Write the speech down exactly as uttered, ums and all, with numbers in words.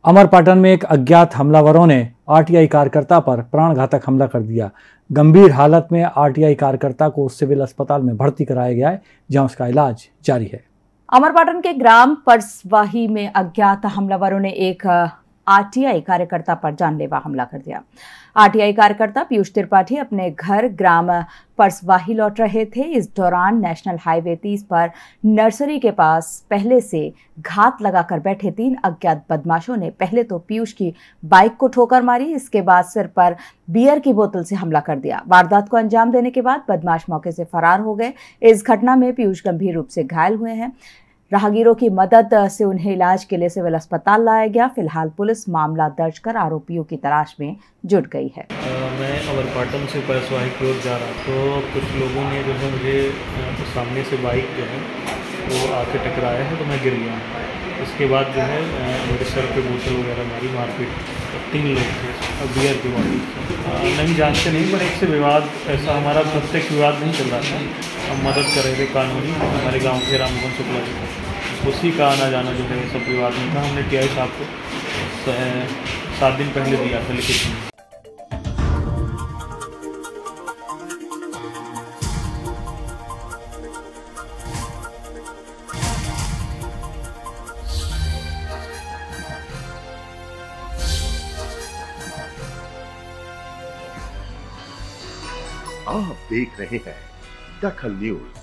अमरपाटन में एक अज्ञात हमलावरों ने आरटीआई कार्यकर्ता पर प्राणघातक हमला कर दिया। गंभीर हालत में आरटीआई कार्यकर्ता को सिविल अस्पताल में भर्ती कराया गया है, जहां उसका इलाज जारी है। अमरपाटन के ग्राम परसवाही में अज्ञात हमलावरों ने एक आरटीआई कार्यकर्ता पर जानलेवा हमला कर दिया। आरटीआई कार्यकर्ता पीयूष त्रिपाठी अपने घर ग्राम परसवाही लौट रहे थे। इस दौरान नेशनल हाईवे तीस पर नर्सरी के पास पहले से घात लगाकर बैठे तीन अज्ञात बदमाशों ने पहले तो पीयूष की बाइक को ठोकर मारी, इसके बाद सिर पर बियर की बोतल से हमला कर दिया। वारदात को अंजाम देने के बाद बदमाश मौके से फरार हो गए। इस घटना में पीयूष गंभीर रूप से घायल हुए हैं। राहगीरों की मदद से उन्हें इलाज के लिए सिविल अस्पताल लाया गया। फिलहाल पुलिस मामला दर्ज कर आरोपियों की तलाश में जुट गई है। आ, मैं अमरपाटन से परसवाही की ओर जा रहा तो कुछ लोगों ने जो है मुझे तो सामने से बाइक जो है वो आके टकराया है तो मैं गिर गया। इसके बाद जो है मेरे सर पे बोतल वगैरह मारी, मारपीट। तीन लोग थे और बियर की बोतल नहीं जानते नहीं, पर एक से विवाद ऐसा हमारा प्रत्यक्ष विवाद नहीं चल रहा था। हम मदद कर रहे थे कानूनी, हमारे गांव के राममोहन शुक्ला जी, उसी का आना जाना जो है सब विवाद नहीं था। हमने टीआई साहब को सात दिन पहले दिया था लिखित में। आप देख रहे हैं दखल न्यूज।